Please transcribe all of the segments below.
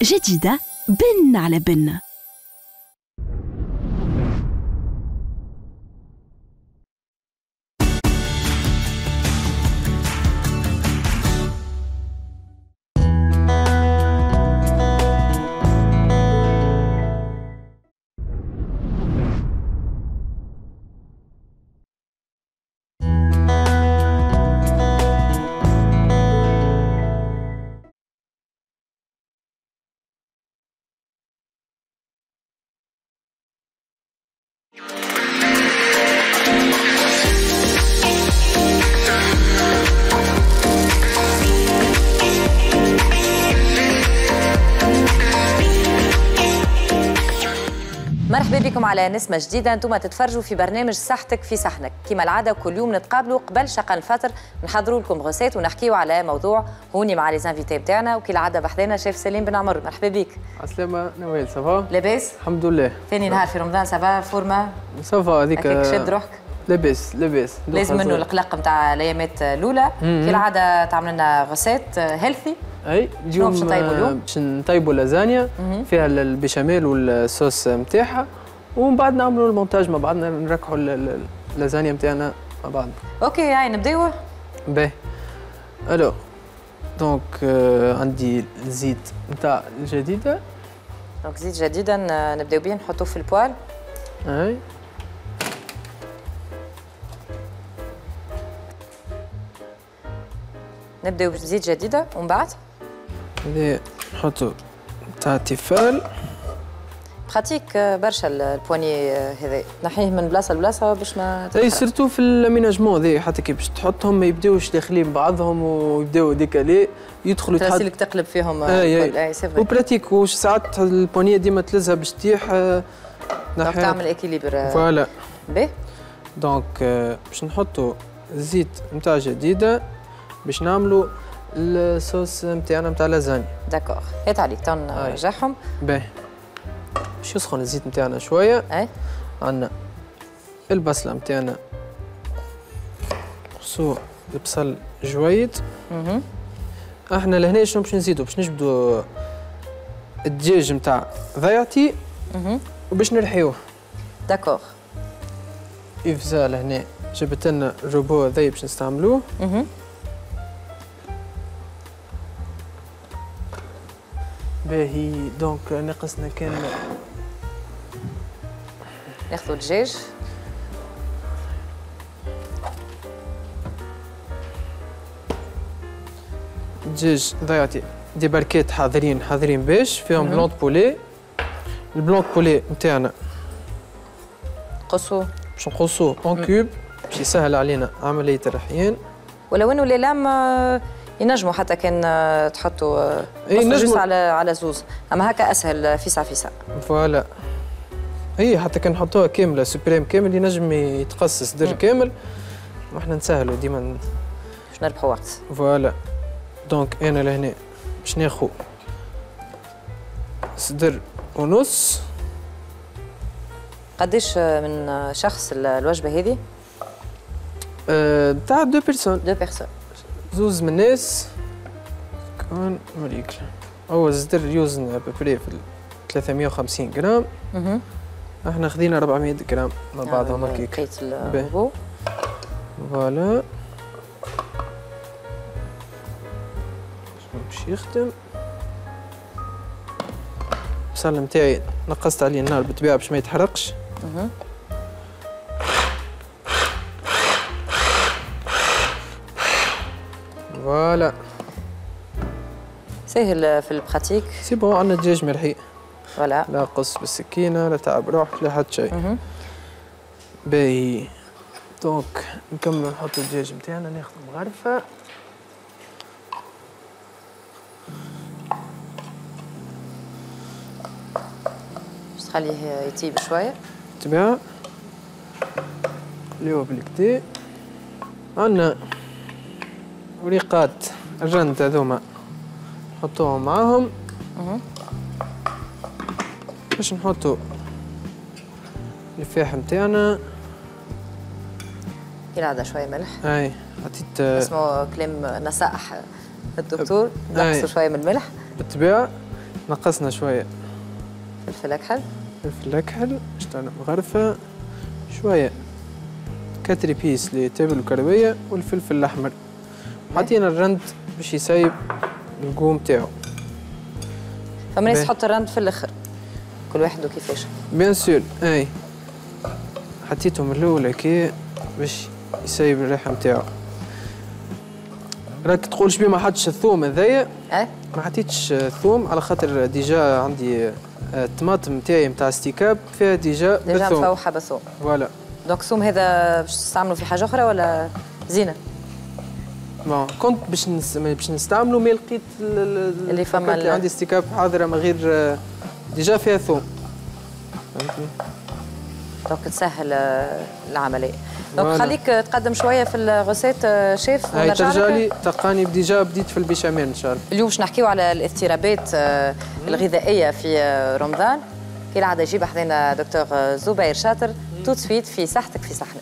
جديدة بن على بن. مرحبا بكم على نسمة جديدة. انتم تتفرجوا في برنامج صحتك في صحنك. كما العادة كل يوم نتقابلوا قبل شقن الفطر نحضروا لكم غسات ونحكيوا على موضوع هوني مع لي زانفيتي بتاعنا، وكالعادة بحذانا شيف سليم بن عمر. مرحبا بك. عسلامة نوال، سافا؟ لاباس؟ الحمم لله. ثاني نهار في رمضان، سافا فورما؟ سافا هذيك شد روحك؟ لاباس لاباس. لازم منه القلق نتاع الايامات الاولى. كالعادة تعمل لنا غسات هيلثي. اي اليوم باش نطيبوا لازانيا فيها البيشاميل والصوص نتاعها، ومن بعد نعملوا المونتاج مع بعضنا، نركحوا اللازانيا نتاعنا مع بعض. اوكي هاي نبداو. باهي الو دونك عندي الزيت نتاع الجديده. دونك زيت جديده نبداو بيه نحطوه في البوال. اي نبداو بزيت جديده ومن بعد هذا نحطو تاع التيفال. براتيك برشا البواني هذا، نحيه من بلاصه لبلاصه باش ما اي سيرتو في الاميناجمون ذي، حتى كي باش تحطهم ما يبداوش داخلين بعضهم ويبداو ديكالي يدخلوا تحط تراسيلك تقلب فيهم. اي سي فري. وبراتيك وساعات البوانيه ديما تلزها باش تطيح. دونك تعمل اكيليبر. فوالا. باهي دونك باش نحطوا الزيت نتاع جديده باش نعملوا الصوص نتاعنا نتاع لازانيا. داكوغ هات عليك تو نرجعهم. باهي باش يسخن الزيت نتاعنا شويه. اي عندنا البصله نتاعنا، خصو البصل جويد. احنا لهنا شنو باش نزيدو؟ باش نجبدو الدجاج نتاع ضيعتي وباش نرحيوه. داكوغ يفزا لهنا جبت لنا الروبو ذي باش نستعملوه. باهي دونك ناقصنا كان ناخذوا الدجاج. الدجاج ضيعتي دي بركات حاضرين باش فيهم بلون بولي. البلون بولي نتاعنا قصو باش نقصوه اون كوب باش يسهل علينا عمليه الرحيان. ولو انه لام ينجموا حتى كان تحطوا نجموا على زوز، اما هكا اسهل فيسع فيسع. فوالا اي حتى كان نحطوها كامله سوبريم كامل ينجم يتقص صدر كامل، واحنا نسهلوا ديما باش نربحوا وقت. فوالا دونك انا لهنا باش ناخذ صدر ونص. قداش من شخص الوجبه هذه؟ تاع دو بيرسون. زوز من الناس كون مريكل. هو صدر يوزن ابري في 350 جرام. احنا خذينا 400 جرام مع بعضهم هكاك. لقيت الروبو. فوالا باش يخدم. البصل نتاعي نقصت عليه النار بالطبيعه باش ما يتحرقش. فوالا سهل في البراتيك. سي بون عندنا دجاج مرحي. فوالا لا قص بالسكينه لا تعب روحك لا حتى شيء. باهي دونك نكملوا نحطوا الدجاج نتاعنا، ناخذ مغرفه. باش تخليه يطيب شويه. بالطبيعه نخليوه بالكدا. عندنا وريقات الرند هذوما نحطوهم معاهم. باش نحطوا الفاح نتاعنا. يلعب شويه ملح. اي عطيت اسمه كلام نصائح الدكتور، نقصوا شويه من الملح بالطبيعه. نقصنا شويه فلفل اكحل. فلفل اكحل شتانا مغرفه شويه. كاتري بيس لتابل وكرويه والفلفل الاحمر. حطينا الرند باش يسيب القوم تاعو. فما ناس تحط الرند في الاخر كل واحد وكيفاش. بيان سور اي حطيته من الاول هكا باش يسيب الريحه نتاعو. راك تقولش بيه ما حطش الثوم هذايا. ما حطيتش ثوم على خاطر ديجا عندي الطماطم نتاعي نتاع ستيكاب فيها ديجا بالثوم. مفوحه بالثوم. فوالا. دونك الثوم هذا باش تستعملوا في حاجه اخرى ولا زينه؟ بون كنت باش نستعملوا مي لقيت اللي فما عندي ستيكاب حاضره من غير ديجا فيها ثوم. فهمتني؟ دونك تسهل العمليه. دونك خليك تقدم شويه في الغوسيت شيف ونرجع لك. ترجع لي تلقاني ديجا بديت في البيشاميل ان شاء الله. اليوم باش نحكيو على الاضطرابات الغذائيه في رمضان. كالعاده يجيب حدينا دكتور زبير شاطر تو سويت في صحتك في صحنك.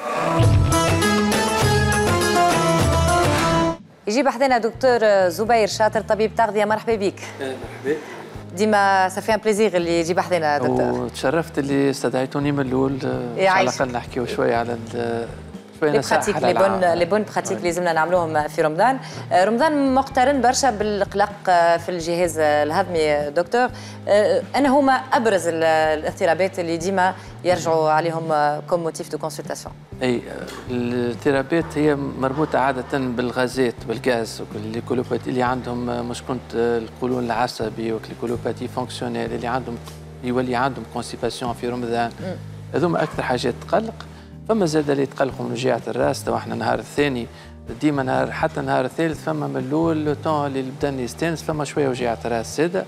يجيب حدينا دكتور زبير شاطر طبيب تغذيه. مرحبا بك. مرحبا. ديما سافي ان بليزير اللي يجيب حدينا دكتور. وتشرفت اللي استدعيتوني من الاول على الاقل نحكيو شويه على لي براتيك لي بون براتيك اللي لازمنا نعملوهم في رمضان. رمضان مقترن برشا بالقلق في الجهاز الهضمي دكتور. انا هما ابرز الاضطرابات اللي ديما يرجعوا عليهم كوم موتيف دو كونسلتاسيون. اي الاضطرابات هي مربوطه عاده بالغازات بالغاز والكولوباتي اللي عندهم مشكله القولون العصبي والكولوباتي فونكسيونيل اللي عندهم يولي عندهم كونستيباسيون في رمضان. هذوما اكثر حاجات تقلق. فما زاد اللي يتقلقوا من وجيعة الراس. تو احنا النهار الثاني ديما نهار حتى النهار الثالث فما من الاول لو طون اللي بدا يستانس فما شويه وجيعة راس زاده.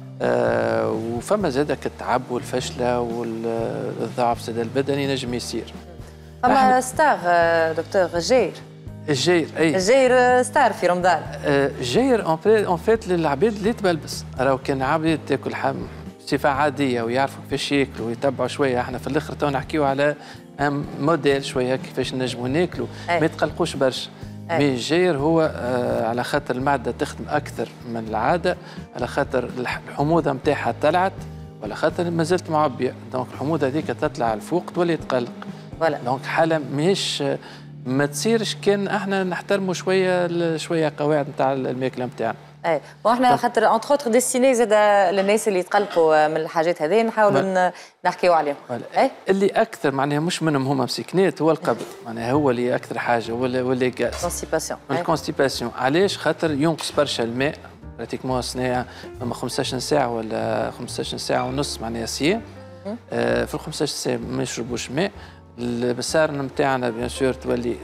وفما زاد التعب والفشله والضعف زاد البدني نجم يصير. فما ستار دكتور الجير. الجير اي الجير ستار في رمضان. الجير اون فيت للعباد اللي تبلبس. راهو كان عباد تاكل بصفه عاديه ويعرفوا كيفاش ياكلوا ويتبعوا شويه. احنا في الاخر تو نحكيو على موديل شويه كيفاش نجموا ناكلوا. ما يتقلقوش برشا. مي الجير هو على خاطر المعده تخدم اكثر من العاده على خاطر الحموضه نتاعها طلعت وعلى خاطر ما زلت معبيه. دونك الحموضه هذيك تطلع الفوق تولي تقلق. دونك حاله ماهيش ما تصيرش كان احنا نحترموا شويه قواعد نتاع الماكله نتاعنا. اي واحنا خاطر اونتر اوتر ديستيني زاد للناس اللي يتقلقوا من الحاجات هذه نحاولوا نحكيو عليهم. اللي اكثر معناها مش منهم هما مسكنات هو القبض. معناها هو اللي اكثر حاجه ولا غاز. كونستيباسيون. الكونستيباسيون علاش؟ خاطر ينقص برشا الماء. براتيكمون سنه فما 15 ساعه ولا 15 ساعه ونص معناها صيام. في ال 15 ساعه ما يشربوش ماء. البصار نتاعنا بيان سور تولي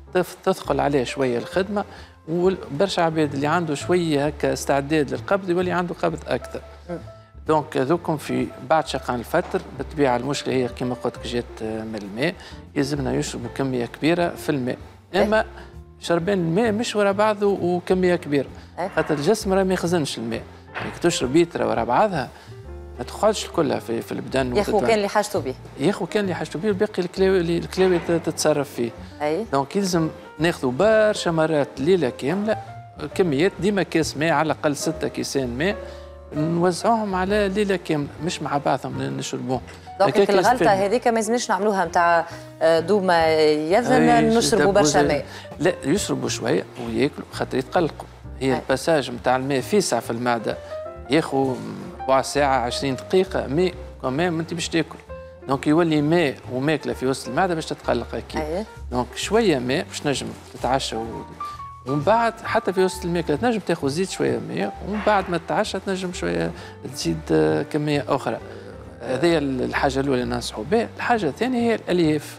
تثقل عليه شويه الخدمه. وبرشا عباد اللي عنده شويه هكا استعداد للقبض يولي عنده قبض اكثر. دونك هذوكم في بعد شقان الفتر بالطبيعه المشكله هي كما قلت لك جات من الماء. يلزمنا يشربوا كميه كبيره في الماء. اما شربان الماء مش ورا بعضه وكميه كبيره. خاطر الجسم راه ما يخزنش الماء. يعني تشرب لتر ورا بعضها ما تقعدش كلها في البدن. ياخو كان اللي حاجته به. ياخو كان اللي حاجته به والباقي الكلاوي تتصرف فيه. دونك يلزم ناخذوا برشا مرات ليله كامله كميات ديما كاس ماء على الاقل 6 كيسان ماء نوزعوهم على ليله كامله مش مع بعضهم نشربوهم. دونك الغلطه هذيك ما لازمناش نعملوها نتاع دوما يلزم نشربوا برشا ماء. لا يشربوا شويه وياكلوا خاطر يتقلقوا. هي الباساج نتاع الماء فيسع في المعده ياخذ ربع ساعه 20 دقيقه ماء كمان انت باش تاكل. دونك يولي ماء وماكله في وسط المعده باش تتقلق اكيد. دونك شويه ماء باش نجم تتعشى ومن بعد حتى في وسط الماكله تنجم تاخذ زيد شويه ماء ومن بعد ما تتعشى تنجم شويه تزيد كميه اخرى. هذه الحاجه الاولى اللي ننصحوا بها. الحاجه الثانيه هي الالياف.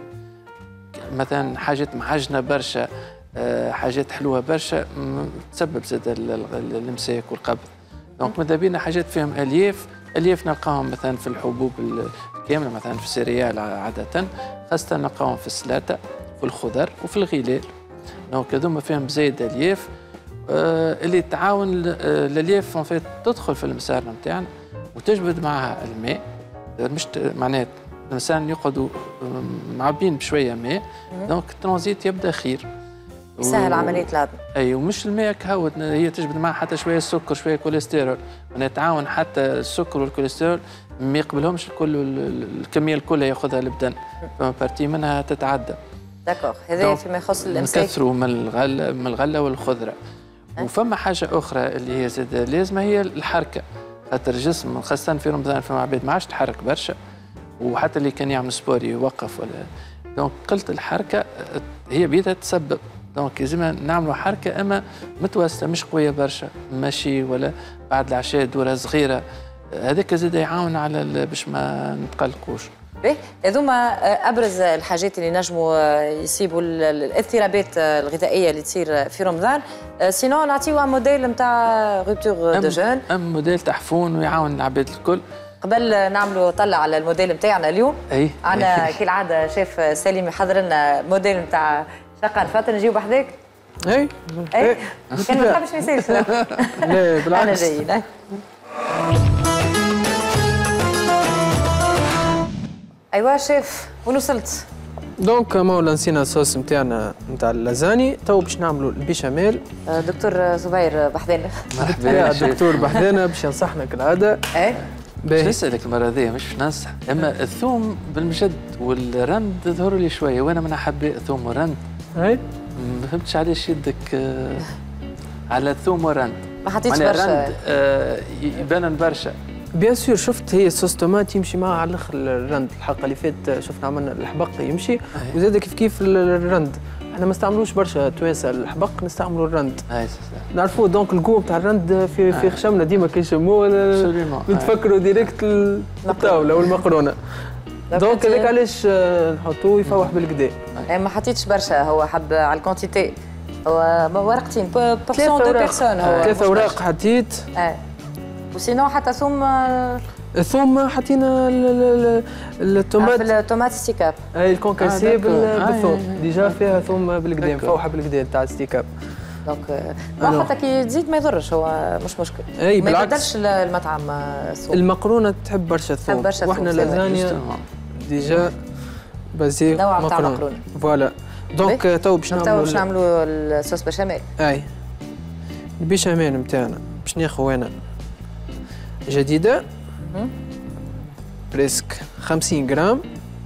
مثلا حاجات معجنه برشا حاجات حلوه برشا تسبب زاد الامساك والقبض. دونك ماذا بينا حاجات فيهم الياف نلقاهم مثلا في الحبوب الكامله مثلا في السيريال عاده خاصه نلقاهم في السلاطه في الخضر وفي الغلال. دونك هذوما فيهم زايد الياف اللي تعاون الالياف فيت تدخل في المسار نتاعنا وتجبد معها الماء. مش معناتها الانسان يقعدوا معبين بشويه ماء. دونك الترانزيت يبدا خير. يسهل عمليه الهضم. اي ومش الماء كهوت، هي تجبد معها حتى شويه سكر شويه كوليسترول، ونتعاون حتى السكر والكوليسترول ما يقبلهمش الكل، الكميه الكل ياخذها البدن، فما بارتي منها تتعدى. داكوغ، هذا فيما يخص الامساك. نكثروا من الغله والخضره. وفما حاجه اخرى اللي هي زاد لازمه، هي الحركه، خاطر الجسم خاصه في رمضان فما عباد ما عادش تحرك برشا، وحتى اللي كان يعمل سبور يوقف ولا دونك قله الحركه هي بيدها تسبب، دونك لازمنا نعملوا حركه اما متوسطه مش قويه برشا، مشي ولا بعد العشاء دوره صغيره، هذاك زاد يعاون على باش ما نتقلقوش. باهي، هذوما ابرز الحاجات اللي نجموا يصيبوا الاضطرابات الغذائيه اللي تصير في رمضان. سينو نعطيو موديل نتاع روبتور دو جون، موديل تحفون ويعاون العباد الكل. قبل نعملوا طلع على الموديل نتاعنا اليوم. اي عندنا كالعاده شيف سليم يحضر لنا موديل نتاع شقه الفطر، نجيو بحذاك. اي كان ما تحبش ما يصيرش. لا بالعكس انا جايين. ايوا شيف وين وصلت؟ دونك مولا نسينا الصوص نتاعنا نتاع اللازاني، تو باش نعملوا البيشاميل. دكتور زبير بحذانا. مرحبا يا دكتور بحذانا باش ينصحنا كالعاده. باش نسألك المرة ذي مش ننصح، اما الثوم بالمجد والرند ظهروا لي شوية، وانا من احب الثوم والرند. اي ما فهمتش علاش يدك على الثوم والرند. ما حطيتش برشا. يبان برشا. بيان سور، شفت هي صوص طوماط يمشي معها على الاخر الرند، الحلقه اللي فاتت شفنا عملنا الحبق يمشي وزاد كيف الرند. احنا ما نستعملوش برشا توانسه الحبق، نستعملوا الرند. نعرفوا دونك الجو تاع الرند في خشمنا ديما كي نشموه نتفكروا ديريكت الطاوله والمقرونه. دونك هذاك علاش نحطوه يفوح بالكدا. ما حطيتش برشا، هو حب على الكونتيتي، هو ورقتين بورسون دو بيرسون، هو 3 اوراق حطيت. وسينو حتى ثوم حطينا الطوماط. الطوماط ستيكاب. اي الكونكاسي بالثوم، ديجا فيها ثوم بالكدا مفوحه بالكدا تاع ستيكاب. دونك حتى كي تزيد ما يضرش، هو مش مشكل. اي ما يبدلش المطعم الثوم. المقرونه تحب برشا الثوم، واحنا لازانيا ديجا بازي نوع تاع مقرونه. فوالا دونك تو باش نعملوا الصوص بشاميل. اي البيشاميل نتاعنا باش ناخذ انا جديده بريسك 50 جرام.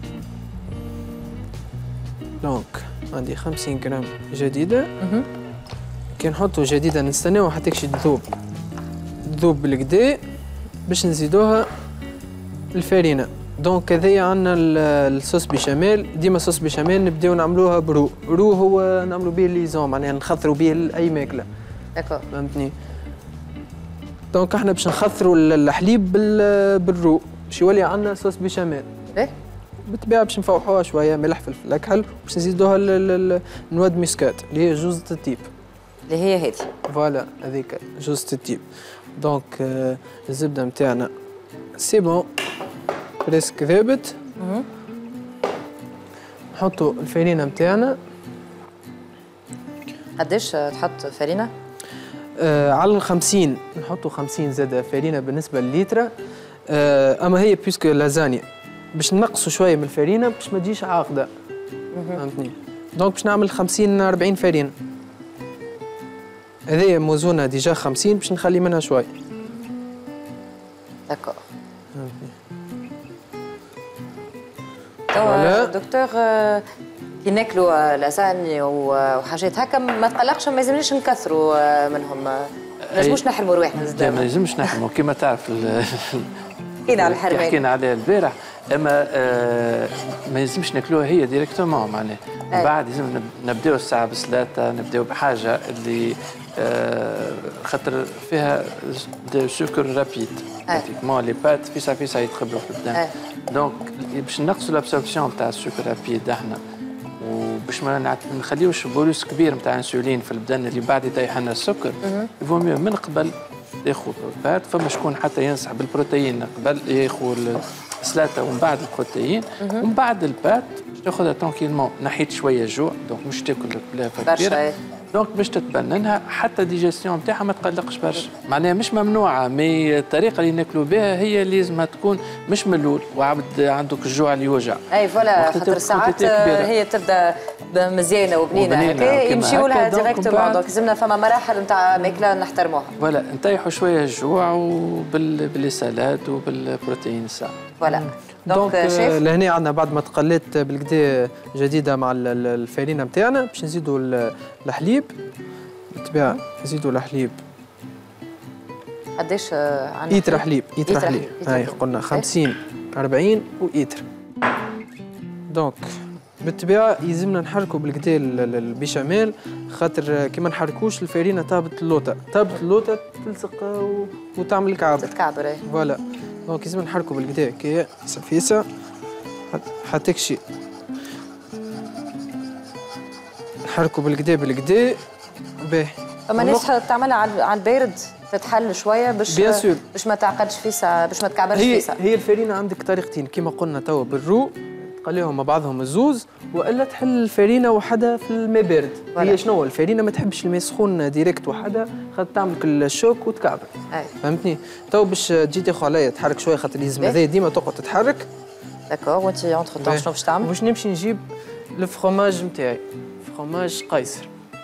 دونك عندي 50 جرام جديده. كي نحطوا جديده نستناو حتى تذوب بالكدا باش نزيدوها الفارينه. دونك هذايا عندنا الصوص بيشاميل. ديما صوص بيشاميل نبداو نعملوها رو هو نعملوا به ليزون، معناها نخثروا به اي ماكله. داكور فهمتني. دونك احنا باش نخثروا الحليب بالرو باش يولي عندنا صوص بيشاميل. بالطبيعه باش نفوحوها شويه ملح فلفل اكحل، باش نزيدوها النواد ميسكات اللي هي جوزة الطيب، اللي هي هذه. فوالا هذيك جوزة الطيب. دونك الزبده نتاعنا سي بون بريسك ذابت. نحطوا الفارينه نتاعنا. قداش تحط فارينه؟ على 50 نحطوا 50 زاده فارينه بالنسبه لليترا. اما هي بيسك لازانيا باش نقصوا شويه من الفارينه باش ما تجيش عاقده. فهمتني. دونك باش نعمل 50 40 فارينه. هذه موزونه ديجا 50 باش نخلي منها شويه. داكور. توا دكتور كي ناكلوا لازاني وحاجات هكا ما تقلقش، ما يلزمناش نكثروا منهم، ما نجموش نحرموا رواحنا زاد. ما يلزمش نحرموا كيما تعرف حكينا على الحرمان، حكينا عليها البارح. اما ما يلزمش ناكلوها هي ديريكتومون، معناها بعد لازم نبداو الساعه بسلاطه، نبداو بحاجه اللي خاطر فيها سكر رابيد. براتيكمون لي بات فيسا يتخبروا في الدم. دونك باش نقصوا الابسوربسيون تاع السكر رابيد احنا، وباش ما نخليوش بولوس كبير نتاع انسولين في البدن اللي بعد يطيح لنا السكر. يفو ميو من قبل ياخذ بات. فما شكون حتى ينصح بالبروتين قبل ياخذ السلاطه ومن بعد البروتين، ومن بعد البات تاخذها ترانكيلمون. نحيت شويه جوع، دونك مش تاكل بلا كبيره. دونك باش تتبننها حتى ديجيستيون نتاعها ما تقلقش برشا، معناها مش ممنوعه، مي الطريقه اللي ناكلوا بها هي لازمها تكون مش من الاول وعبد عندك الجوع اللي يوجع. اي فوالا، خاطر ساعات هي تبدا مزيانه وبنينه هكا يمشيوا لها ديريكتومون، دونك لازمنا فما مراحل نتاع ماكله نحترموها. فوالا نطيحوا شويه الجوع وبالسلاد وبالبروتين الساعه. فوالا دونك لهنا عندنا بعد ما تقليت بالكدا جديده مع الفارينه نتاعنا باش نزيدوا الحليب. بالطبيعه نزيدوا الحليب قداش عندنا؟ ايتر حليب، ايتر حليب، هاي قلنا 50 40 وايتر. دونك بالطبيعه يلزمنا نحركوا بالكدا البيشاميل، خاطر كي ما نحركوش الفارينه تهبط اللوطه، تلصق وتعمل كعب تتكعبر. اي فوالا، دونك لازم نحركوا بالكدا كي سفيسه حتى كشي نحركوا بالكدا باهي. فما ناس تعملها على البارد تتحل شويه باش ما تعقدش فيسا، باش ما تكعبرش فيسا. هي الفارينه عندك طريقتين كيما قلنا توا بالرو تقليهم مع بعضهم الزوز، والا تحل الفارينه وحدها في الماء بارد. هي شنو الفارينه ما تحبش الماء سخون ديريكت وحدها، خاطر تعمل الشوك وتكعبر. فهمتني؟ تو باش تجي تاخذ عليا تحرك شويه، خاطر لازم هذايا ديما تقعد تتحرك. داكور. وانت اونتر طون شنو باش تعمل؟ باش نمشي نجيب الفرomage نتاعي، فرomage قيصر.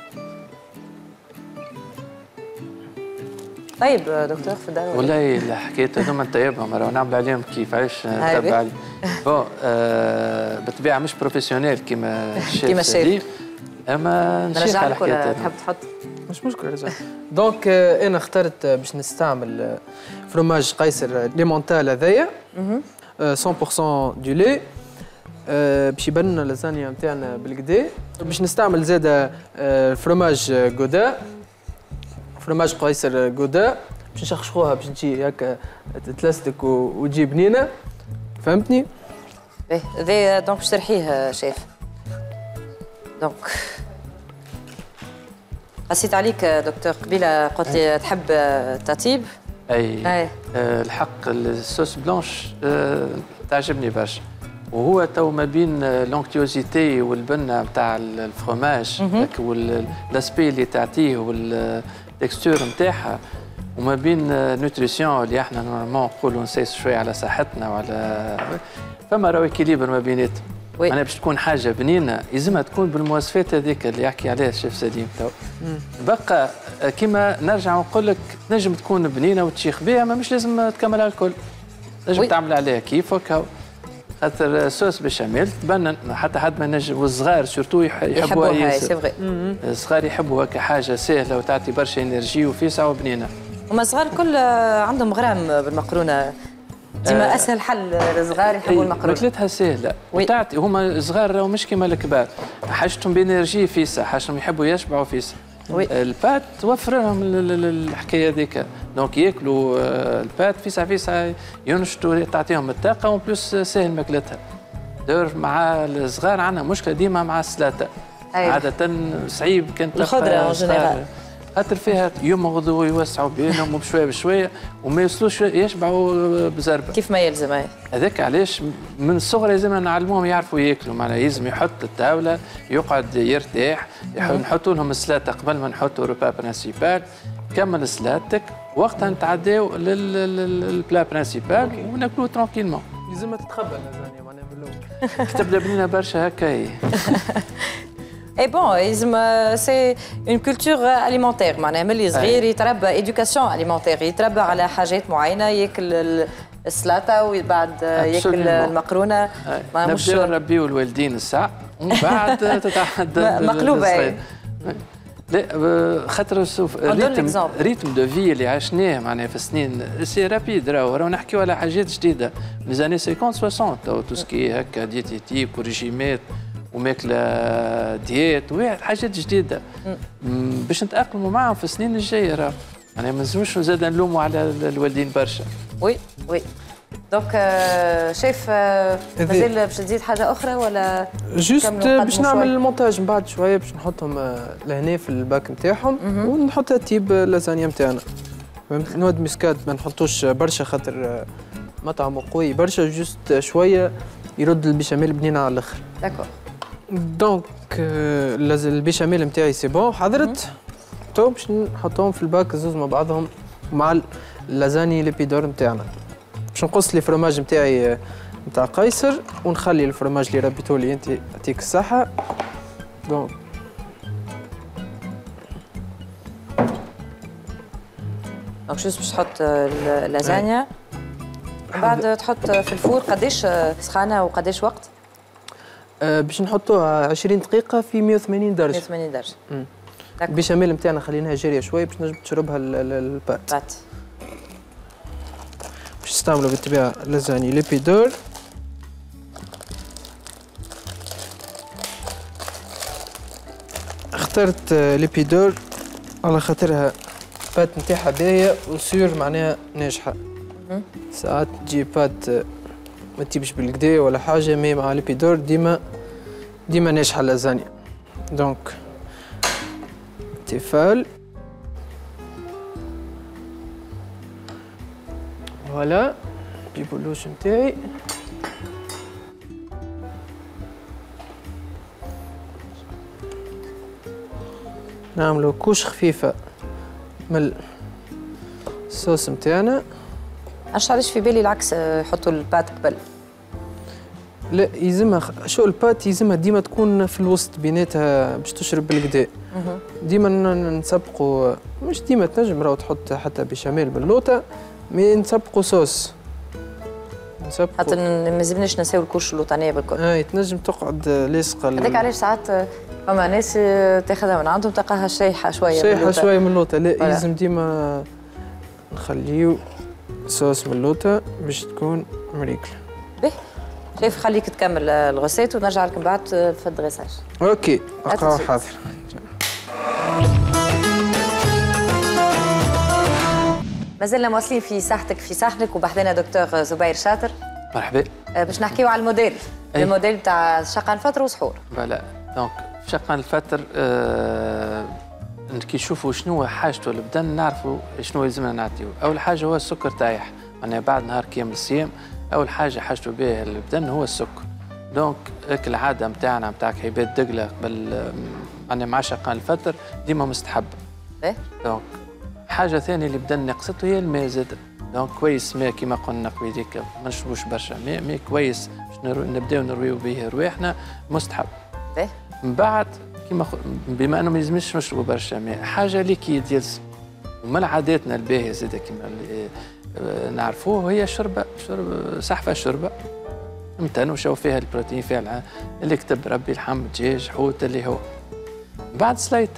طيب دكتور في الدار والله الحكايه هذوما نطيبهم راهو نعمل عليهم كيف عايش نتبع عليه. بون بالطبيعه مش بروفيسيونيل كيما الشيف، اما نشيخ على الحكايه. تحب تحط؟ مش مشكله رجع. دونك انا اخترت باش نستعمل فروماج قيصر ليمونتال هذايا 100% دو لي، باش يبان لنا اللازانيا نتاعنا بالكدا. باش نستعمل زاده فروماج غودا، فروماج قيصر غودا، باش نشخشخوها باش تجي هكا تتلستك وتجي بنينه. فهمتني؟ باهي هذا دونك باش ترحيه شيف. دونك قسيت عليك دكتور قبيله، قلت لي تحب التطيب. اي الحق الصوص بلانش تعجبني برشا، وهو تو ما بين لونكتيوزيتي والبنه نتاع الفرomage والاسبي اللي تعطيه والتكستور نتاعها، وما بين نوتريسيون اللي احنا نورمالمون نقولوا نسيس شويه على صحتنا وعلى فما راهو اكيليبر ما بيناتهم. أنا باش تكون حاجة بنينة يلزمها تكون بالمواصفات هذيك اللي يحكي عليها الشيف سليم تو. بقى كيما نرجع ونقول لك تنجم تكون بنينة وتشيخ بها، ما مش لازم تكملها الكل. تنجم تعمل عليها كيفك، خاطر صوص بشاميل تبنن حتى حد ما نجم، والصغار سورتو يحبوها ياسر. الصغار يحبوا هكا حاجة سهلة وتعطي برشا انرجي وفيسع وبنينة. هما الصغار الكل عندهم غرام بالمقرونة، ديما اسهل حل للصغار يحبوا المقرونه. ماكلتها سهله وتعطي، هما صغار راهو مش كيما الكبار، حاجتهم بانرجي فيسا، حاجتهم يحبوا يشبعوا فيسا. البات توفر لهم الحكايه هذيك، دونك ياكلوا البات فيسا ينشطوا، تعطيهم الطاقه وبلوس سهل ماكلتها. دور مع الصغار عندنا مشكله ديما مع السلاطه. عاده صعيب كانت الخضره جينيرال، خاطر فيها يمغضوا ويوسعوا بينهم وبشويه بشويه وما يوصلوش يشبعوا بزربه كيف ما يلزم. هذاك علاش من الصغر لازمنا نعلموهم يعرفوا ياكلوا، معناها لازم يحط الطاوله يقعد يرتاح، نحطوا لهم السلاطه قبل ما نحطوا روبا برانسيبال، كمل سلاتك وقتها نتعداو للبلا برانسيبال وناكلوه ترونكيلمون. لازمها تتخبى اللازانيا معناها باللون. تبدا بنينه برشا هكا. اي بون لازم سي اون كولتور اليمونتير، معناها ملي صغير يتربى ايدوكاسيون اليمونتير، يتربى على حاجات معينه، ياكل السلاطه وبعد ياكل المقرونه. مش نبداو نربيو الوالدين الساعه ومن بعد تتعدى مقلوبه. لا خاطر ريتم دو في اللي عشناه معناها في السنين سي رابيد، راهو نحكيو على حاجات جديده من زاني 50 60 تو سكي هكا ديتيتيك وريجيمات وماكله دييت وحاجات جديده باش نتاقلموا معهم في السنين الجايه. راه يعني ما نلزموش زاد نلوموا على الوالدين برشا. وي دونك شيف مازال باش تزيد حاجه اخرى ولا جوست باش نعمل المونتاج من بعد شويه باش نحطهم لهنا في الباك نتاعهم ونحط ترتيب اللازانيا نتاعنا. فهمت؟ نود مسكات ما نحطوش برشا خاطر مطعم قوي برشا، جوست شويه يرد البيشاميل بنينه على الاخر. داكور. دونك البيشاميل نتاعي سي بون حضرت. تو باش نحطهم في الباك الزوز مع بعضهم مع اللازاني ليبيدور نتاعنا. باش نقص لي فروماج نتاعي نتاع قيصر ونخلي الفروماج اللي ربيتولي انت يعطيك الصحة. دونك دونك جوست باش تحط اللازانيا بعد تحط في الفور. قداش سخانة وقداش وقت؟ باش نحطوها 20 دقيقة في 180 درجة. 180 درجة. البيشاميل نتاعنا خليناها جارية شوية باش نجم تشربها البات. باش نستعملوا بالطبيعة لازاني ليبيدور. اخترت ليبيدور على خاطرها بات نتاعها باهية وسير معناها ناجحة. ساعات تجي بات ما تجيبش بالكدا ولا حاجة، مي مع ليبيدور ديما ناجحة اللازانيا. دونك تيفال فوالا نجيبو اللوش نتاعي. نعملو كوش خفيفة من الصوص نتاعنا. علاش في بالي العكس يحطوا البات قبل؟ لا يلزمها شو البات يلزمها ديما تكون في الوسط بيناتها باش تشرب بالكدا. ديما نسبقوا، مش ديما تنجم راهو تحط حتى بيشاميل باللوطة، مي نسبقوا صوص. نسبقوا حتى ما لازمناش نساو الكوش اللوطانية بالكل. تنجم تقعد لاصقة. هذاك علاش ساعات فما ناس تاخذها من عندهم تلقاها شايحة شوية. شايحة شوية من اللوطة. لا يلزم ديما نخليو صوص من اللوطة باش تكون مريكلة. باهي شايف خليك تكمل الغوسيت ونرجع لكم بعد في الدغيساج. اوكي بقاو حاضر. مازلنا مواصلين في صحتك في صحنك وبحذنا دكتور زبير شاطر. مرحبا. باش نحكيو على الموديل. الموديل تاع شقن فطر وسحور. فوالا دونك شقن الفطر كي نشوفوا شنو حاجته البدن نعرفوا شنو يلزمنا نعطيو. اول حاجه هو السكر طايح، معناها بعد نهار كامل الصيام اول حاجه حاجته بها البدن هو السكر. دونك العاده نتاعنا نتاع كعباد دقله قبل معناها مع شقن الفطر ديما مستحب. دونك حاجه ثانيه اللي بدنا نقصته هي الماء زاد. دونك كويس ماء كيما قلنا قبيليك ما نشربوش برشا ماء كويس باش نبداو نرويو به رواحنا مستحب. من بعد كيما بما انه ما يلزمش نشربوا برشا ماء، حاجه ليكيد يلزم. ومن عاداتنا الباهيه زاد كيما اللي نعرفوه هي شرب صحفه شربه متنوشه فيها البروتين فيها اللي كتب ربي لحم دجاج حوت اللي هو. بعد سليطه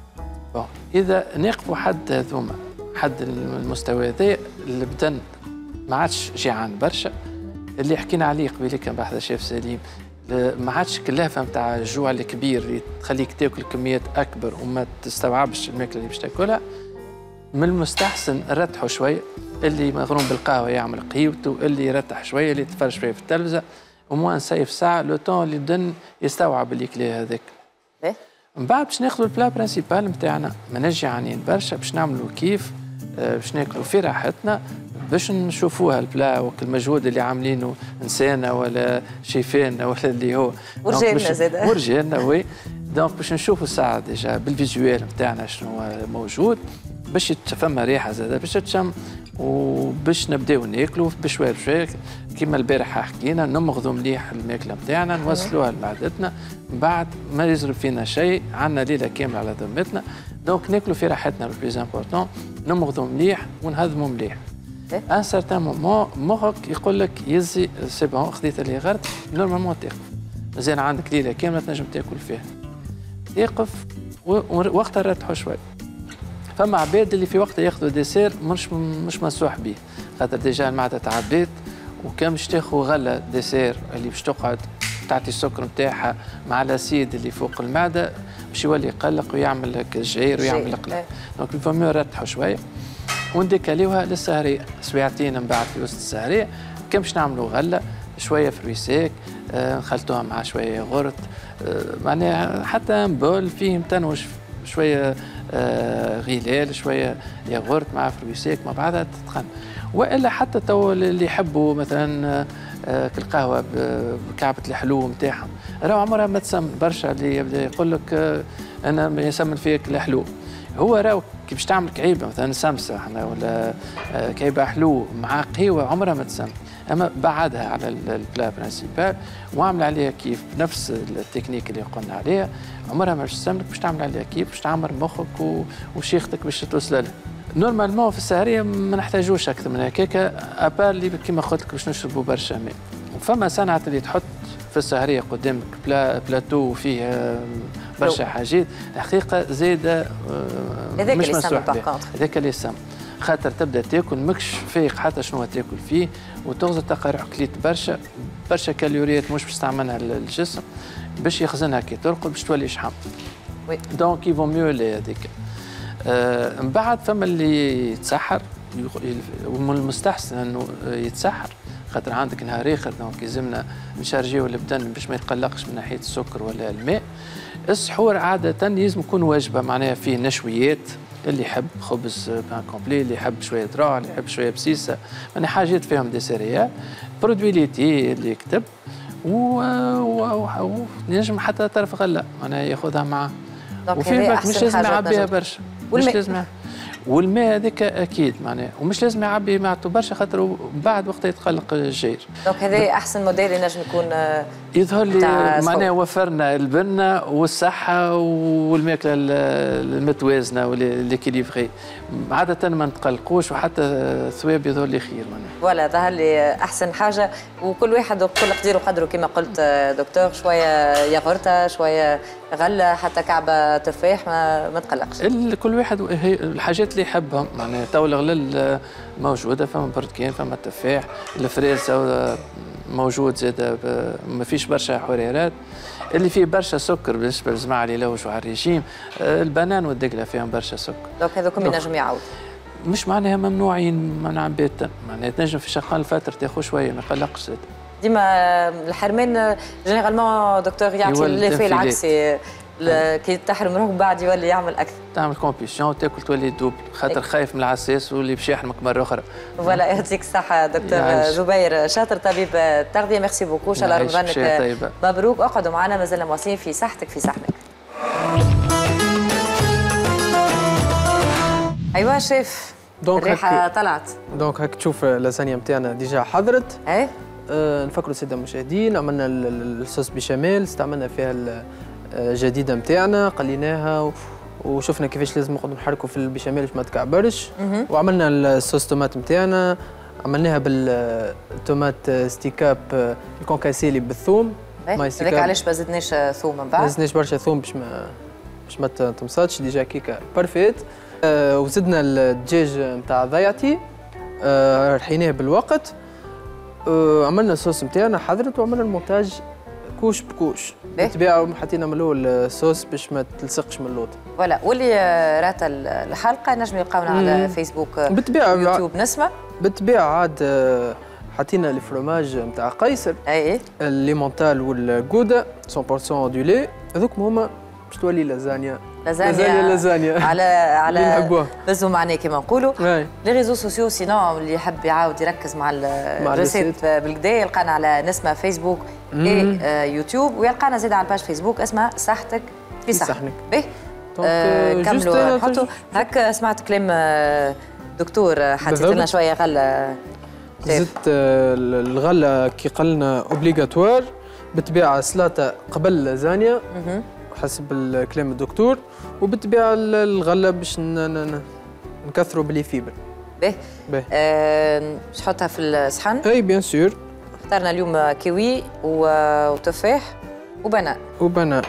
اذا نقفوا حد هذوما حد المستوى هذا البدن ما عادش جيعان برشا اللي حكينا عليه قبيلك بحث الشيف سليم، ما عادش كلافه نتاع الجوع الكبير اللي تخليك تاكل كميات اكبر وما تستوعبش الماكله اللي باش تاكلها. من المستحسن نرتحوا شويه، اللي مغروم بالقهوه يعمل قهيوته، اللي يرتح شويه، اللي يتفرج شويه في التلفزه وموان نسيف ساعه لو طون اللي البدن يستوعب الكلا هذاك. من بعد باش ناخذوا البلا برانسيبال نتاعنا، ماناش جيعانين برشا باش نعملوا كيف باش ناكلوا في راحتنا باش نشوفوها البلا والمجهود اللي عاملينه انسانه ولا شيفان ولا اللي هو ورجالنا زاد ورجالنا وي. دونك باش نشوفوا الساعه ديجا بالفيزوال نتاعنا شنو موجود باش فما ريحه زاده باش تشم وباش نبداو ناكلوا بشويه بشويه كيما البارح حكينا نمغذوا مليح الماكله نتاعنا نوصلوها لمعدتنا. من بعد ما يزرب فينا شيء عندنا ليله كامله على ذمتنا. دونك ناكلوا في راحتنا لو بليز امبورطون، نمغذوا مليح ونهضموا مليح. ان سارتان مومون مخك يقول لك يزي سي بون خذيت اللي غرت نورمالمون تقف، مازال عندك ليله كامله تنجم تاكل فيها. يقف وقتها نرتاحوا شوي. فما عباد اللي في وقتها ياخذوا ديسير مش مسموح به، خاطر ديجا المعده تعبات وكان باش تاخذ غله ديسير اللي باش تقعد تعطي السكر نتاعها مع الاسيد اللي فوق المعده باش يولي يقلق ويعمل لك الجعير ويعمل قلق. دونك الفاميو نرتاحوا شويه ونديكاليوها للسهريه سويعتين من بعد في وسط السهريه. كان باش نعملوا غله شويه فرويسيك نخلطوها مع شويه ياغورت معناها حتى بول فيه متنوش شويه غلال شويه ياغورت مع فرويسيك مع بعضها تتخن. والا حتى تو اللي يحبوا مثلا القهوه بكعبه الحلو نتاعهم، راهو عمرها ما تسمن. برشا اللي يبدا يقول لك انا يسمن فيك الحلو، هو راهو كي باش تعمل كعيبه مثلا سمسه احنا ولا كعيبه حلو مع قهوه عمرها ما تسمن. اما بعدها على البلا برانسيبال واعمل عليها كيف بنفس التكنيك اللي قلنا عليها، عمرها ما باش تسمنك، باش تعمل عليها كيف باش تعمر مخك وشيختك باش توصل لها. نورمالمون في السهريه ما نحتاجوش اكثر من هكاك، ابار اللي كيما قلت لك باش نشربوا برشا ماء. وفما صنعه اللي تحط في السهريه قدامك بلاتو فيه برشا حاجات، الحقيقه زاده مش مسموح به. هذاك اللي يسمى خاطر تبدا تاكل ماكش فايق حتى شنو تاكل فيه، وتغزر تلقى روحك كليت برشا كالوريات مش باش تعملها للجسم باش يخزنها كي ترقد باش تولي شحم. دونك يفو ميو لي هذيك. من بعد فما اللي يتسحر، ومن المستحسن انه يتسحر خاطر عندك نهار اخر، دونك يلزمنا نشارجيو البدن باش ما يتقلقش من ناحيه السكر ولا الماء. السحور عاده لازم يكون وجبه معناها فيه نشويات، اللي يحب خبز بان كومبلي، اللي يحب شويه ذراع، اللي يحب شويه بسيسه، يعني حاجات فيهم دي سيريال، برودوي ليتي اللي يكتب، ونجم حتى طرف غله معناها ياخذها معاه. وفي بالك مش لازم يعبيها برشا، مش لازم، والماء هذاك اكيد معناها، ومش لازم يعبي معته برشا خاطر بعد وقتها يتقلق الجير. دونك هذا احسن موديل ينجم يكون يظهر لي معناها وفرنا البنه والصحه والماكله المتوازنه والإكيليبري، عاده ما نتقلقوش، وحتى الثواب يظهر لي خير معناها. ولا ظهر لي احسن حاجه، وكل واحد وكل قدير وقدره كما قلت دكتور، شويه ياغورتا، شويه غله، حتى كعبه تفاح، ما تقلقش. كل واحد الحاجات اللي يحبهم معناها. تو الغلال موجوده، فما برتقان، فما تفاح، الفريز موجود زاد، ما فيش برشا حريرات. اللي فيه برشا سكر بالنسبه للجماعه اللي يلوجوا على الريجيم، البنان والدقله فيهم برشا سكر. دونك هذوكم ينجم يعاود، مش معناها ممنوعين منع باتا، معناها تنجم في شقان الفتره تاخذ شويه، ما يقلقش. ديما الحرمان جينيرالمون دكتور يعطي الليفي العكسي، كي تحرم روحك بعد يولي يعمل اكثر، تعمل كومبيسيون وتاكل تولي دوبل، خاطر خايف من العساس واللي باش يحرمك مره اخرى. فوالا يعطيك الصحه دكتور زبير شاطر، طبيب التغذيه. ميرسي بوكو، ان شاء الله رمضانك مبروك. اقعدوا معنا، مازلنا مواصلين في صحتك في صحنك. ايوا شيف، الريحه طلعت. دونك هاك تشوف اللازانيا نتاعنا ديجا حضرت. اي نفكروا الساده المشاهدين، عملنا الصوص بيشاميل، استعملنا فيها الجديده نتاعنا، قليناها وشفنا كيفاش لازم نقعدوا نحركوا في البيشاميل باش ما تكعبرش. وعملنا الصوص طوماط نتاعنا، عملناها بالطوماط ستيكاب الكونكاسي اللي بالثوم. هذاك علاش ما زدناش ثوم من بعد؟ ما زدناش برشا ثوم باش ما تمصاتش، ديجا كيكه بارفيت. وزدنا الدجاج نتاع ضيعتي، رحيناه بالوقت. عملنا الصوص نتاعنا حضرت، وعملنا المونتاج كوش بكوش. بالطبيعه حطينا من الاول الصوص باش ما تلصقش من اللوط. فوالا، واللي رات الحلقه نجم يلقاونا على فيسبوك، بالطبيعه يوتيوب نسمه. بالطبيعه عاد حطينا الفرماج نتاع قيصر، اي الليمونتال والجودا 100% دو لي، هذوك هما باش تولي لازانيا على بزو معناه كما نقولوا. لي ريزو سوسيو سينو اللي يحب يعاود يركز مع الريسيت بالكدا يلقانا على نسمه فيسبوك يوتيوب، ويلقانا زيد على الباج فيسبوك اسمها صحتك في صحنك. باهي كملوا نحطوا هك. سمعت كلام دكتور، حطيت لنا شويه غله. زدت الغله كي قلنا اوبليغاتوار، بالطبيعه سلاطه قبل اللازانيا حسب كلام الدكتور، وبالطبيعه الغله باش نكثروا بلي فيبر. باهي باش نحطها في الصحن. اي بيان سور. اخترنا اليوم كيوي وتفاح وبنان.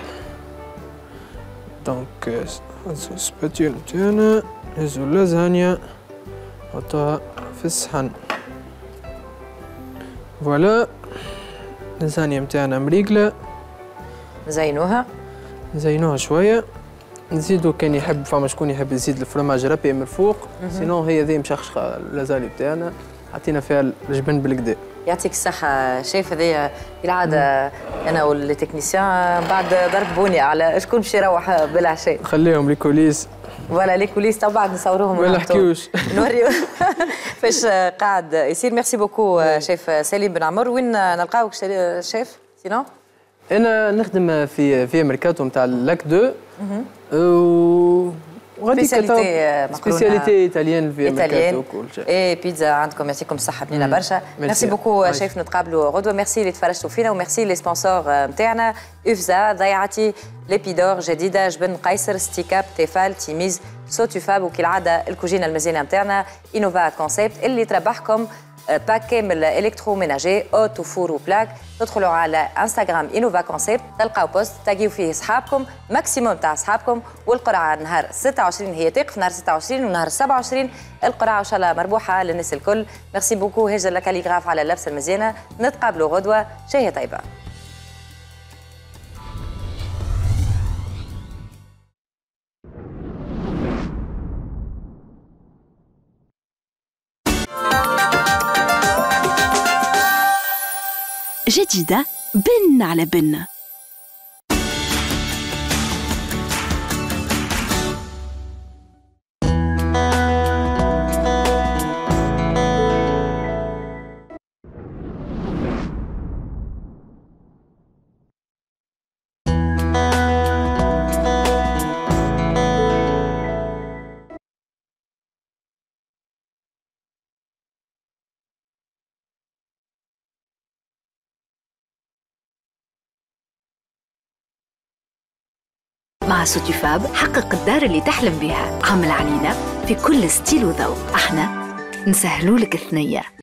دونك سباتيول نتاعنا، نهزو اللازانيا نحطوها في الصحن. فوالا اللازانيا نتاعنا مريقله، نزينوها شويه، نزيدو كان يحب، فما شكون يحب يزيد الفرماج ربي من الفوق، سينو هي ذي مشخشخه اللازانيا نتاعنا، حطينا فيها الجبن بالكدا. يعطيك الصحة شيف. هذيا كالعادة أنا والتكنيسيان بعد ضرب بوني على شكون باش يروح بالعشاء. خليهم لي كوليس. ولا لي كوليس تو بعد نصوروهم ما نحكيوش نوريو فاش قاعد يصير. ميرسي بوكو شيف سليم بن عمر. وين نلقاوك شيف سينو؟ انا نخدم في ميركاتو نتاع لاك 2 سبيسياليتي ايطاليان في ميركاتو وكل شيء. اي بيتزا عندكم يعطيكم الصحه بنينه برشا. ميرسي بوكو شيف. نتقابلوا غدوه. ميرسي اللي تفرجتوا فينا وميرسي لي سبونسور نتاعنا افزا ضيعتي ليبيدور جديده جبن قيصر ستيكاب تيفال تيميز سوتوفاب وكالعاده الكوجينه المزيانه نتاعنا انوفا كونسيبت اللي تربحكم باك كامل الكتروميناجي اوت وفور وبلاك. تدخلوا على انستغرام انوفا كونسيبت تلقاو بوست تاجيو فيه اصحابكم ماكسيموم تاع اصحابكم. والقرعه نهار 26 هي تقف نهار 26 ونهار 27 القرعه ان شاء الله مربوحه للناس الكل. ميرسي بوكو هاجر لكاليغراف على اللبسه المزيانه. نتقابلوا غدوه. شهيه طيبه. جديدة بن على بن. مع سوتوفاب حقق الدار اللي تحلم بها. عمل علينا في كل ستيل وذوق. احنا نسهلوا لك الثنية.